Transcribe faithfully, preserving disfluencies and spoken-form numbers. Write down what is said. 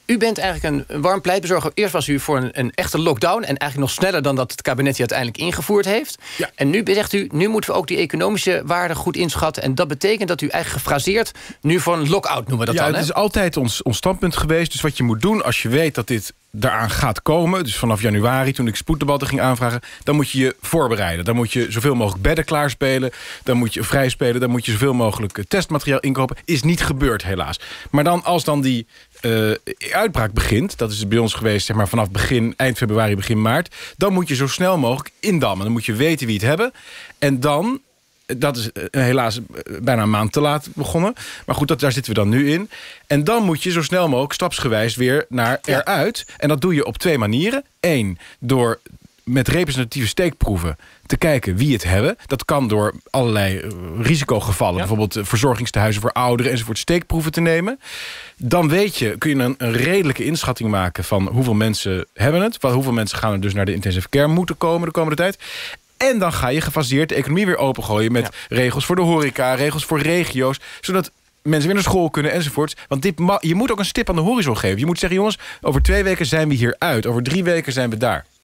U bent eigenlijk een warm pleitbezorger. Eerst was u voor een, een echte lockdown. En eigenlijk nog sneller dan dat het kabinet die uiteindelijk ingevoerd heeft. Ja. En nu zegt u, nu moeten we ook die economische waarde goed inschatten. En dat betekent dat u eigenlijk gefraseerd nu voor een lock-out noemen we dat ja, dan. Het hè? is altijd ons, ons standpunt geweest. Dus wat je moet doen als je weet dat dit daaraan gaat komen, dus vanaf januari, toen ik spoeddebatten ging aanvragen, dan moet je je voorbereiden. Dan moet je zoveel mogelijk bedden klaarspelen. Dan moet je vrij spelen. Dan moet je zoveel mogelijk testmateriaal inkopen. Is niet gebeurd, helaas. Maar dan, als dan die uh, uitbraak begint, dat is bij ons geweest zeg maar vanaf begin, eind februari, begin maart, dan moet je zo snel mogelijk indammen. Dan moet je weten wie het hebben. En dan, dat is helaas bijna een maand te laat begonnen. Maar goed, dat, daar zitten we dan nu in. En dan moet je zo snel mogelijk stapsgewijs weer naar eruit. En dat doe je op twee manieren. Eén, door met representatieve steekproeven te kijken wie het hebben. Dat kan door allerlei uh, risicogevallen. Ja. Bijvoorbeeld uh, verzorgingstehuizen voor ouderen enzovoort steekproeven te nemen. Dan weet je, kun je een, een redelijke inschatting maken van hoeveel mensen hebben het. Van hoeveel mensen gaan er dus naar de intensive care moeten komen de komende tijd. En dan ga je gefaseerd de economie weer opengooien met ja. regels voor de horeca, regels voor regio's, zodat mensen weer naar school kunnen enzovoorts. Want dit ma- je moet ook een stip aan de horizon geven. Je moet zeggen, jongens, over twee weken zijn we hier uit. Over drie weken zijn we daar.